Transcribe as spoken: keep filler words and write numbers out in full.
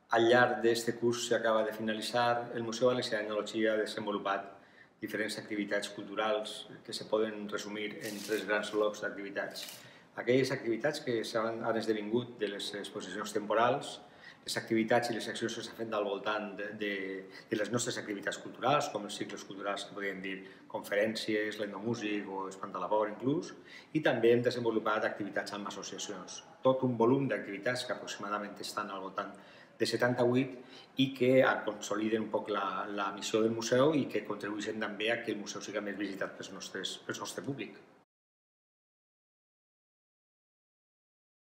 Al llarg d'aquest curs que acaba de finalitzar, el Museu Valencià d'Etnologia ha desenvolupat diferents activitats culturals que se poden resumir en tres grans blocs d'activitats. Aquelles activitats que han esdevingut de les exposicions temporals, les activitats i les accions que s'han fet al voltant de, de, de les nostres activitats culturals, com els cicles culturals que podríem dir conferències, l'etnomúsic o espantalabor inclús, i també hem desenvolupat activitats amb associacions. Tot un volum d'activitats que aproximadament estan al voltant de setanta-vuit i que consoliden un poc la, la missió del museu i que contribueixen també a que el museu sigui més visitat pel nostre, pel nostre públic.